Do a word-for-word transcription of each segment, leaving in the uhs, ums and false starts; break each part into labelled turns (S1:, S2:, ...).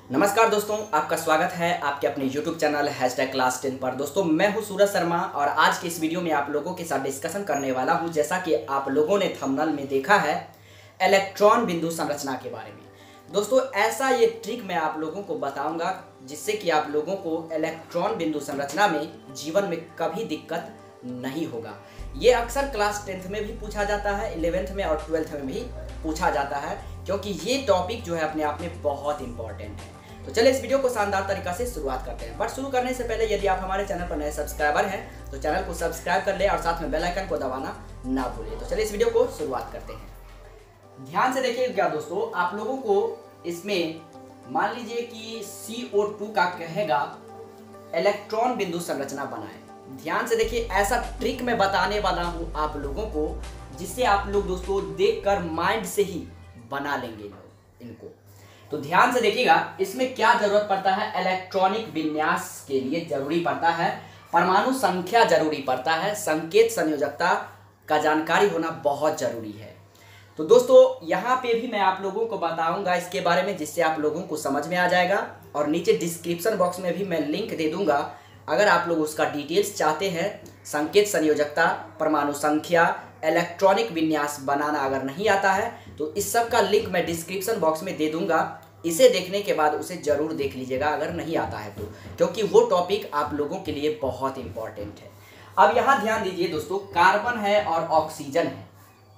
S1: नमस्कार दोस्तों, आपका स्वागत है आपके अपने YouTube channel hashtag class ten पर। दोस्तों मैं हूं सूरज शर्मा और आज के इस वीडियो में आप लोगों के साथ डिस्कशन करने वाला हूं, जैसा कि आप लोगों ने थंबनेल में देखा है, इलेक्ट्रॉन बिंदु संरचना के बारे में। दोस्तों ऐसा ये ट्रिक मैं आप लोगों को बताऊंगा जिससे कि आप लोगों को इलेक्ट्रॉन बिंदु संरचना में जीवन में कभी दिक्कत नहीं होगा। ये अक्सर क्लास टेंथ में भी पूछा जाता है, इलेवेंथ में और ट्वेल्थ में भी पूछा जाता है, क्योंकि ये टॉपिक जो है अपने आप में बहुत इंपॉर्टेंट है। तो चलिए इस वीडियो को शानदार तरीका से शुरुआत करते हैं। बट शुरू करने से पहले यदि आप हमारे चैनल पर नए सब्सक्राइबर हैं तो चैनल को सब्सक्राइब कर ले और साथ में बेल आइकन को दबाना ना भूलिए। तो चलिए इस वीडियो को शुरुआत करते हैं। ध्यान से देखिएगा दोस्तों, आप लोगों को इसमें मान लीजिए कि सी ओ टू का कहेगा इलेक्ट्रॉन बिंदु संरचना बनाए। ध्यान से देखिए, ऐसा ट्रिक मैं बताने वाला हूँ आप लोगों को जिससे आप लोग दोस्तों देखकर माइंड से ही बना लेंगे इनको। तो ध्यान से देखिएगा, इसमें क्या जरूरत पड़ता है, इलेक्ट्रॉनिक विन्यास के लिए जरूरी पड़ता है, परमाणु संख्या जरूरी पड़ता है, संकेत संयोजकता का जानकारी होना बहुत जरूरी है। तो दोस्तों यहाँ पे भी मैं आप लोगों को बताऊंगा इसके बारे में, जिससे आप लोगों को समझ में आ जाएगा। और नीचे डिस्क्रिप्शन बॉक्स में भी मैं लिंक दे दूंगा, अगर आप लोग उसका डिटेल्स चाहते हैं। संकेत संयोजकता, परमाणु संख्या, इलेक्ट्रॉनिक विन्यास बनाना अगर नहीं आता है तो इस सब का लिंक मैं डिस्क्रिप्शन बॉक्स में दे दूंगा। इसे देखने के बाद उसे जरूर देख लीजिएगा अगर नहीं आता है तो, क्योंकि वो टॉपिक आप लोगों के लिए बहुत इंपॉर्टेंट है। अब यहाँ ध्यान दीजिए दोस्तों, कार्बन है और ऑक्सीजन है।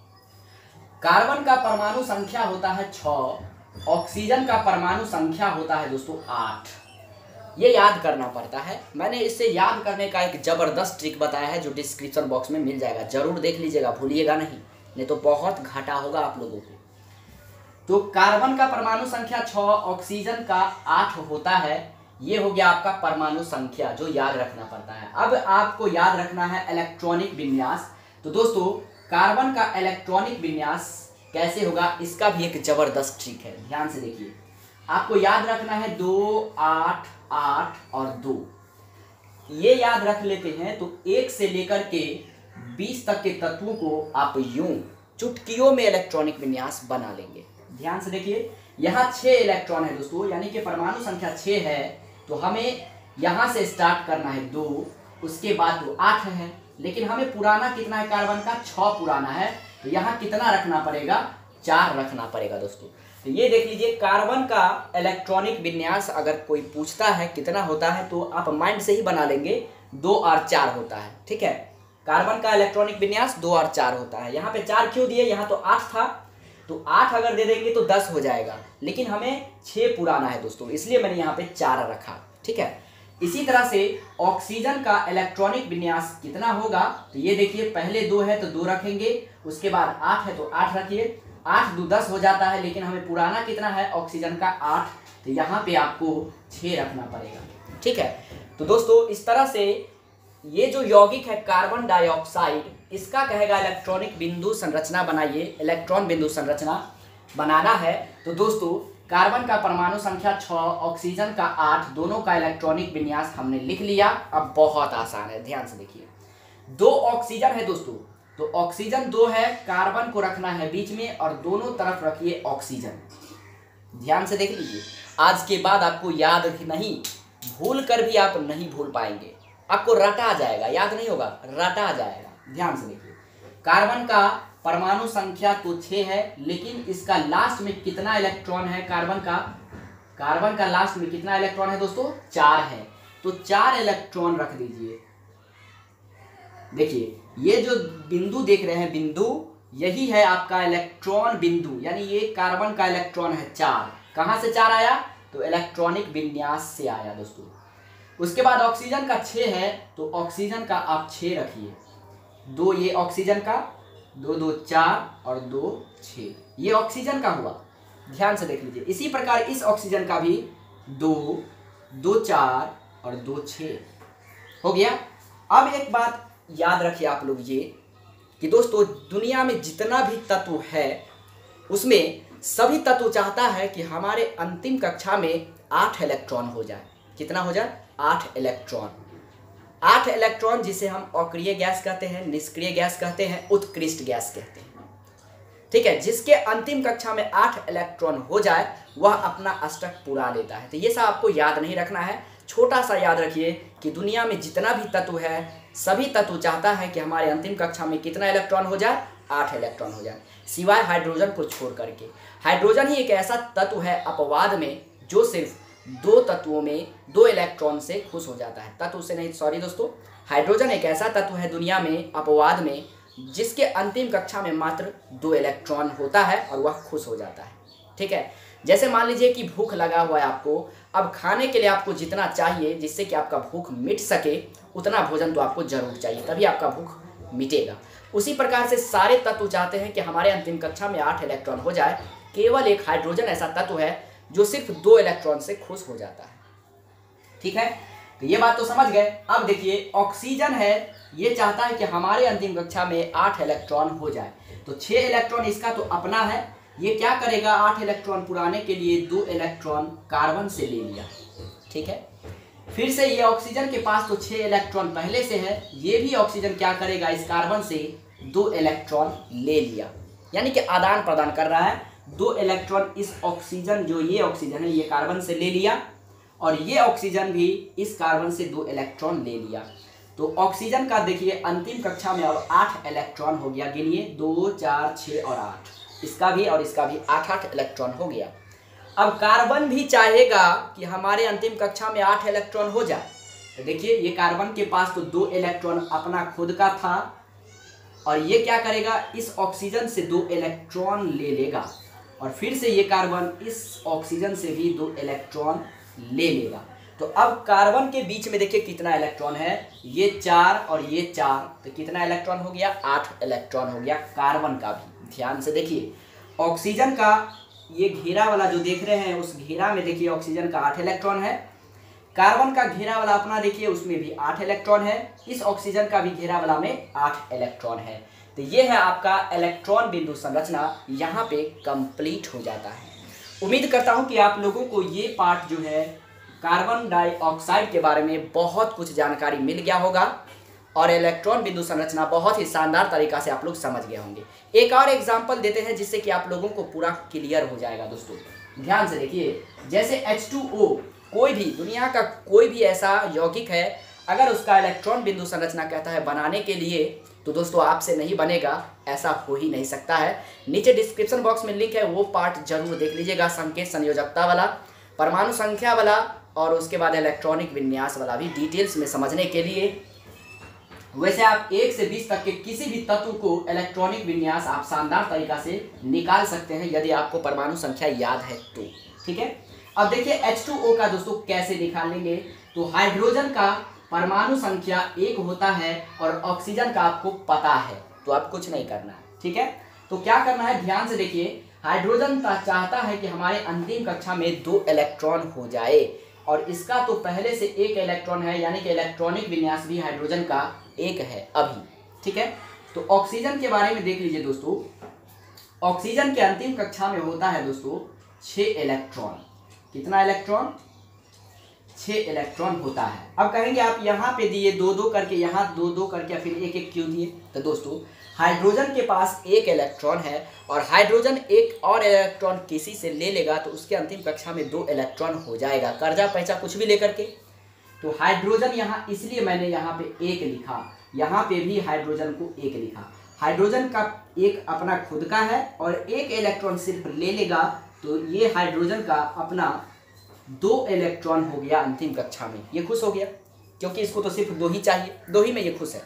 S1: कार्बन का परमाणु संख्या होता है छः, ऑक्सीजन का परमाणु संख्या होता है दोस्तों आठ। ये याद करना पड़ता है। मैंने इससे याद करने का एक जबरदस्त ट्रिक बताया है जो डिस्क्रिप्शन बॉक्स में मिल जाएगा, जरूर देख लीजिएगा, भूलिएगा नहीं, नहीं तो बहुत घाटा होगा आप लोगों को। तो कार्बन का परमाणु संख्या छः, ऑक्सीजन का आठ होता है। ये हो गया आपका परमाणु संख्या जो याद रखना पड़ता है। अब आपको याद रखना है इलेक्ट्रॉनिक विन्यास। तो दोस्तों कार्बन का इलेक्ट्रॉनिक विन्यास कैसे होगा, इसका भी एक जबरदस्त ट्रिक है। ध्यान से देखिए, आपको याद रखना है दो, आठ, आठ और दो। ये याद रख लेते हैं तो एक से लेकर के बीस तक के तत्वों को आप यूं चुटकियों में इलेक्ट्रॉनिक विन्यास बना लेंगे। ध्यान से देखिए, यहाँ छः इलेक्ट्रॉन है दोस्तों, यानी कि परमाणु संख्या छः है। तो हमें यहाँ से स्टार्ट करना है दो, उसके बाद तो आठ है, लेकिन हमें पुराना कितना है, कार्बन का छः पुराना है। तो यहाँ कितना रखना पड़ेगा, चार रखना पड़ेगा दोस्तों। तो ये देख लीजिए, कार्बन का इलेक्ट्रॉनिक विन्यास अगर कोई पूछता है कितना होता है तो आप माइंड से ही बना लेंगे, दो और चार होता है। ठीक है, कार्बन का इलेक्ट्रॉनिक विन्यास दो और चार होता है। यहाँ पे चार क्यों दिए, यहाँ तो आठ था, तो आठ अगर दे देंगे तो दस हो जाएगा, लेकिन हमें छः पुराना है दोस्तों, इसलिए मैंने यहाँ पे चार रखा। ठीक है, इसी तरह से ऑक्सीजन का इलेक्ट्रॉनिक विन्यास कितना होगा, तो ये देखिए, पहले दो है तो दो रखेंगे, उसके बाद आठ है तो आठ रखिए, आठ दो दस हो जाता है, लेकिन हमें पुराना कितना है ऑक्सीजन का आठ, तो यहाँ पे आपको छः रखना पड़ेगा। ठीक है, तो दोस्तों इस तरह से ये जो यौगिक है कार्बन डाइऑक्साइड, इसका कहेगा इलेक्ट्रॉनिक बिंदु संरचना बनाइए, इलेक्ट्रॉन बिंदु संरचना बनाना है। तो दोस्तों कार्बन का परमाणु संख्या छः, ऑक्सीजन का आठ, दोनों का इलेक्ट्रॉनिक विन्यास हमने लिख लिया। अब बहुत आसान है, ध्यान से देखिए, दो ऑक्सीजन है दोस्तों, तो ऑक्सीजन दो है, कार्बन को रखना है बीच में और दोनों तरफ रखिए ऑक्सीजन। ध्यान से देख लीजिए, आज के बाद आपको याद नहीं, भूल कर भी आप नहीं भूल पाएंगे, आपको रटा आ जाएगा, याद नहीं होगा, रटा आ जाएगा। ध्यान से देखिए, कार्बन का परमाणु संख्या तो छः है, लेकिन इसका लास्ट में कितना इलेक्ट्रॉन है, कार्बन का कार्बन का लास्ट में कितना इलेक्ट्रॉन है दोस्तों, चार है। तो चार इलेक्ट्रॉन रख दीजिए। देखिए ये जो बिंदु देख रहे हैं, बिंदु यही है आपका इलेक्ट्रॉन बिंदु, यानी ये कार्बन का इलेक्ट्रॉन है चार। कहाँ से चार आया, तो इलेक्ट्रॉनिक विन्यास से आया दोस्तों। उसके बाद ऑक्सीजन का छः है, तो ऑक्सीजन का आप छः रखिए, दो ये ऑक्सीजन का, दो दो चार और दो छः, ये ऑक्सीजन का हुआ। ध्यान से देख लीजिए, इसी प्रकार इस ऑक्सीजन का भी दो दो चार और दो छः हो गया। अब एक बात याद रखिए आप लोग ये कि दोस्तों दुनिया में जितना भी तत्व है उसमें सभी तत्व चाहता है कि हमारे अंतिम कक्षा में आठ इलेक्ट्रॉन हो जाए। कितना हो जाए, आठ इलेक्ट्रॉन। आठ इलेक्ट्रॉन जिसे हम अक्रिय गैस कहते हैं, निष्क्रिय गैस कहते हैं, उत्कृष्ट गैस कहते हैं। ठीक है, जिसके अंतिम कक्षा में आठ इलेक्ट्रॉन हो जाए वह अपना अष्टक पूरा लेता है। तो ये सब आपको याद नहीं रखना है, छोटा सा याद रखिए कि दुनिया में जितना भी तत्व है सभी तत्व चाहता है कि हमारे अंतिम कक्षा में कितना इलेक्ट्रॉन हो जाए, आठ इलेक्ट्रॉन हो जाए, सिवाय हाइड्रोजन को छोड़ करके। हाइड्रोजन ही एक ऐसा तत्व है अपवाद में जो सिर्फ दो तत्वों में दो इलेक्ट्रॉन से खुश हो जाता है। तत्व से नहीं, सॉरी दोस्तों, हाइड्रोजन एक ऐसा तत्व है दुनिया में अपवाद में जिसके अंतिम कक्षा में मात्र दो इलेक्ट्रॉन होता है और वह खुश हो जाता है। ठीक है, जैसे मान लीजिए कि भूख लगा हुआ है आपको, अब खाने के लिए आपको जितना चाहिए जिससे कि आपका भूख मिट सके उतना भोजन तो आपको जरूर चाहिए, तभी आपका भूख मिटेगा। उसी प्रकार से सारे तत्व चाहते हैं कि हमारे अंतिम कक्षा में आठ इलेक्ट्रॉन हो जाए, केवल एक हाइड्रोजन ऐसा तत्व है जो सिर्फ दो इलेक्ट्रॉन से खुश हो जाता है। ठीक है, तो ये बात तो समझ गए। अब देखिए ऑक्सीजन है, ये चाहता है कि हमारे अंतिम कक्षा में आठ इलेक्ट्रॉन हो जाए, तो छः इलेक्ट्रॉन इसका तो अपना है, ये क्या करेगा, आठ इलेक्ट्रॉन पुराने के लिए दो इलेक्ट्रॉन कार्बन से ले लिया। ठीक है, फिर से ये ऑक्सीजन के पास तो छः इलेक्ट्रॉन पहले से है, ये भी ऑक्सीजन क्या करेगा, इस कार्बन से दो इलेक्ट्रॉन ले लिया, यानी कि आदान प्रदान कर रहा है। दो इलेक्ट्रॉन इस ऑक्सीजन, जो ये ऑक्सीजन है, ये कार्बन से ले लिया और ये ऑक्सीजन भी इस कार्बन से दो इलेक्ट्रॉन ले लिया। तो ऑक्सीजन का देखिए अंतिम कक्षा में अब आठ इलेक्ट्रॉन हो गया, गिनिए, दो, चार, छः और आठ, इसका भी और इसका भी आठ आठ इलेक्ट्रॉन हो गया। अब कार्बन भी चाहेगा कि हमारे अंतिम कक्षा में आठ इलेक्ट्रॉन हो जाए, तो देखिए ये कार्बन के पास तो दो इलेक्ट्रॉन अपना खुद का था और ये क्या करेगा, इस ऑक्सीजन से दो इलेक्ट्रॉन ले लेगा और फिर से ये कार्बन इस ऑक्सीजन से भी दो इलेक्ट्रॉन ले लेगा। तो अब कार्बन के बीच में देखिए कितना इलेक्ट्रॉन है, ये चार और ये चार, तो कितना इलेक्ट्रॉन हो गया, आठ इलेक्ट्रॉन हो गया कार्बन का भी। ध्यान से देखिए ऑक्सीजन का ये घेरा वाला जो देख रहे हैं, उस घेरा में देखिए ऑक्सीजन का आठ इलेक्ट्रॉन है, कार्बन का घेरा वाला अपना देखिए उसमें भी आठ इलेक्ट्रॉन है, इस ऑक्सीजन का भी घेरा वाला में आठ इलेक्ट्रॉन है। तो ये है आपका इलेक्ट्रॉन बिंदु संरचना, यहाँ पे कंप्लीट हो जाता है। उम्मीद करता हूँ कि आप लोगों को ये पार्ट जो है कार्बन डाइऑक्साइड के बारे में बहुत कुछ जानकारी मिल गया होगा और इलेक्ट्रॉन बिंदु संरचना बहुत ही शानदार तरीका से आप लोग समझ गए होंगे। एक और एग्जांपल देते हैं जिससे कि आप लोगों को पूरा क्लियर हो जाएगा। दोस्तों ध्यान से देखिए, जैसे एच टू ओ, कोई भी दुनिया का कोई भी ऐसा यौगिक है, अगर उसका इलेक्ट्रॉन बिंदु संरचना कहता है बनाने के लिए, तो दोस्तों आपसे नहीं बनेगा, ऐसा हो ही नहीं सकता है। नीचे डिस्क्रिप्शन बॉक्स में लिंक है, वो पार्ट जरूर देख लीजिएगा, संकेत संयोजकता वाला, परमाणु संख्या वाला और उसके बाद इलेक्ट्रॉनिक विन्यास वाला भी डिटेल्स में समझने के लिए। वैसे आप एक से बीस तक के किसी भी तत्व को इलेक्ट्रॉनिक विन्यास आप शानदार तरीका से निकाल सकते हैं यदि आपको परमाणु संख्या याद है तो। ठीक है, अब देखिए एच टू ओ का दोस्तों कैसे निकालेंगे, तो हाइड्रोजन का परमाणु संख्या एक होता है और ऑक्सीजन का आपको पता है, तो आप कुछ नहीं करना है। ठीक है, तो क्या करना है, ध्यान से देखिए, हाइड्रोजन चाहता है कि हमारे अंतिम कक्षा में दो इलेक्ट्रॉन हो जाए और इसका तो पहले से एक इलेक्ट्रॉन है, यानी कि इलेक्ट्रॉनिक विन्यास भी हाइड्रोजन का एक है अभी। ठीक है, तो ऑक्सीजन के बारे में देख लीजिए दोस्तों, ऑक्सीजन के अंतिम कक्षा में होता है दोस्तों छः इलेक्ट्रॉन। कितना इलेक्ट्रॉन, छः इलेक्ट्रॉन होता है। अब कहेंगे आप यहाँ पे दिए दो दो करके, यहाँ दो दो करके, फिर एक एक क्यों दिए, तो दोस्तों हाइड्रोजन के पास एक इलेक्ट्रॉन है और हाइड्रोजन एक और इलेक्ट्रॉन किसी से ले लेगा तो उसके अंतिम कक्षा में दो इलेक्ट्रॉन हो जाएगा, कर्जा पैसा कुछ भी लेकर के। तो हाइड्रोजन यहाँ, इसलिए मैंने यहाँ पे एक लिखा, यहाँ पे भी हाइड्रोजन को एक लिखा। हाइड्रोजन का एक अपना खुद का है और एक इलेक्ट्रॉन सिर्फ ले लेगा, तो ये हाइड्रोजन का अपना दो इलेक्ट्रॉन हो गया अंतिम कक्षा में, ये खुश हो गया क्योंकि इसको तो सिर्फ दो ही चाहिए, दो ही में ये खुश है।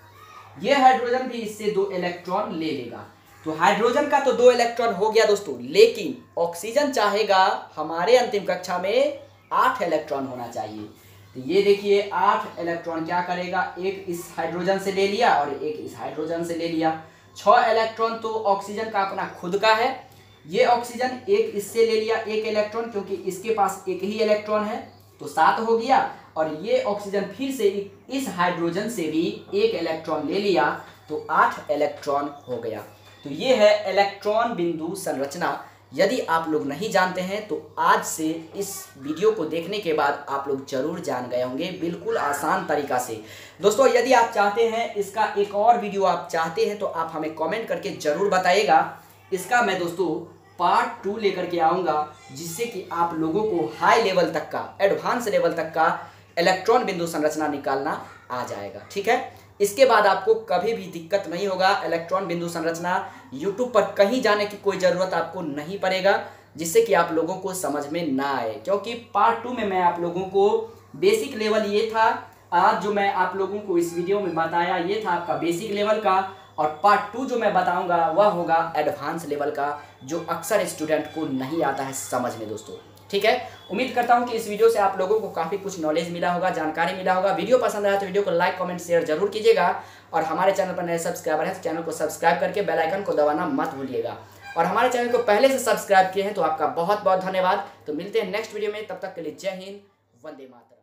S1: ये हाइड्रोजन भी इससे दो इलेक्ट्रॉन ले लेगा, तो हाइड्रोजन का तो दो इलेक्ट्रॉन हो गया दोस्तों, लेकिन ऑक्सीजन चाहेगा हमारे अंतिम कक्षा में आठ इलेक्ट्रॉन होना चाहिए। तो ये देखिए आठ इलेक्ट्रॉन क्या करेगा, एक इस हाइड्रोजन से ले लिया और एक इस हाइड्रोजन से ले लिया। छह इलेक्ट्रॉन तो ऑक्सीजन का अपना खुद का है, ये ऑक्सीजन एक इससे ले लिया एक इलेक्ट्रॉन क्योंकि इसके पास एक ही इलेक्ट्रॉन है, तो सात हो गया। और ये ऑक्सीजन फिर से इस हाइड्रोजन से भी एक इलेक्ट्रॉन ले लिया, तो आठ इलेक्ट्रॉन हो गया। तो ये है इलेक्ट्रॉन बिंदु संरचना। यदि आप लोग नहीं जानते हैं तो आज से इस वीडियो को देखने के बाद आप लोग जरूर जान गए होंगे, बिल्कुल आसान तरीका से। दोस्तों यदि आप चाहते हैं इसका एक और वीडियो आप चाहते हैं तो आप हमें कमेंट करके ज़रूर बताइएगा। इसका मैं दोस्तों पार्ट टू लेकर के आऊँगा, जिससे कि आप लोगों को हाई लेवल तक का, एडवांस लेवल तक का इलेक्ट्रॉन बिंदु संरचना निकालना आ जाएगा। ठीक है, इसके बाद आपको कभी भी दिक्कत नहीं होगा। इलेक्ट्रॉन बिंदु संरचना यूट्यूब पर कहीं जाने की कोई ज़रूरत आपको नहीं पड़ेगा, जिससे कि आप लोगों को समझ में ना आए, क्योंकि पार्ट टू में मैं आप लोगों को बेसिक लेवल ये था, आज जो मैं आप लोगों को इस वीडियो में बताया ये था आपका बेसिक लेवल का, और पार्ट टू जो मैं बताऊंगा वह होगा एडवांस लेवल का, जो अक्सर स्टूडेंट को नहीं आता है समझ में दोस्तों। ठीक है, उम्मीद करता हूं कि इस वीडियो से आप लोगों को काफ़ी कुछ नॉलेज मिला होगा, जानकारी मिला होगा। वीडियो पसंद आया तो वीडियो को लाइक कमेंट शेयर जरूर कीजिएगा, और हमारे चैनल पर नए सब्सक्राइबर हैं तो चैनल को सब्सक्राइब करके बेल आइकन को दबाना मत भूलिएगा, और हमारे चैनल को पहले से सब्सक्राइब किए हैं तो आपका बहुत बहुत धन्यवाद। तो मिलते हैं नेक्स्ट वीडियो में, तब तक के लिए जय हिंद, वंदे मातरम।